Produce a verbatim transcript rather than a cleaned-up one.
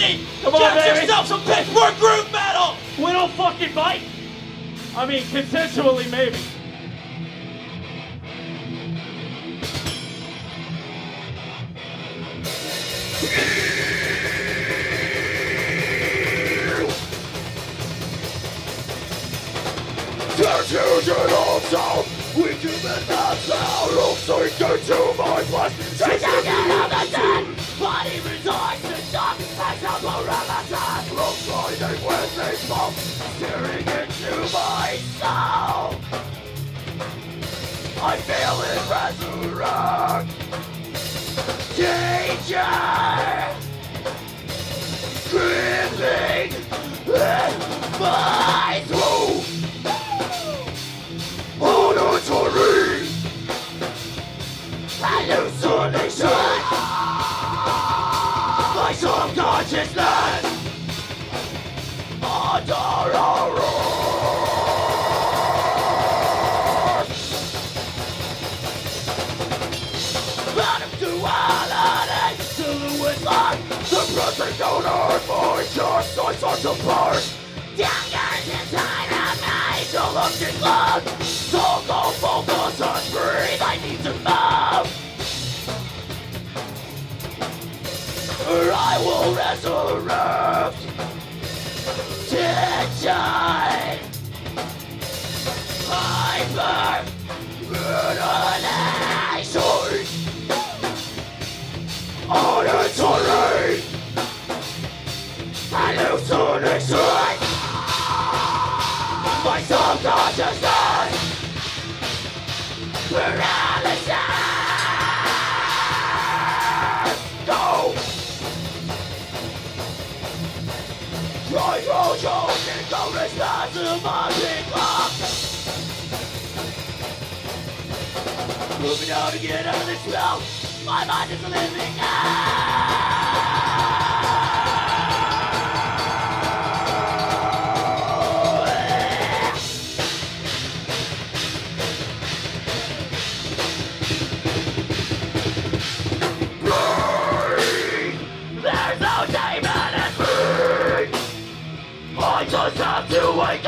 city! Come on, Get baby. yourself some Pittsburgh groove metal! We don't fucking bite. I mean, consensually, maybe. Confusion of sound, we commit the sound of sinking to my flesh. Taking of the dead, body resorts to shock, as a paralysis, roll with a smoke, staring into my soul. I feel it resurrect. Danger, breathing in my throat. Auditory hallucination, my subconsciousness under arrest. Out of duality, silhouette light, the present owner, my chest, I start to burn. Daggers inside of me, so look and look. So go focus and breathe, I need to move. Or I will resurrect. Tension, hyper ventilation, auditory hallucination, my subconsciousness paralysis. Go. Try to choke and go responsibility clock. Moving out to get out of this spell. My mind is living out. There's no demon in me. I just have to wake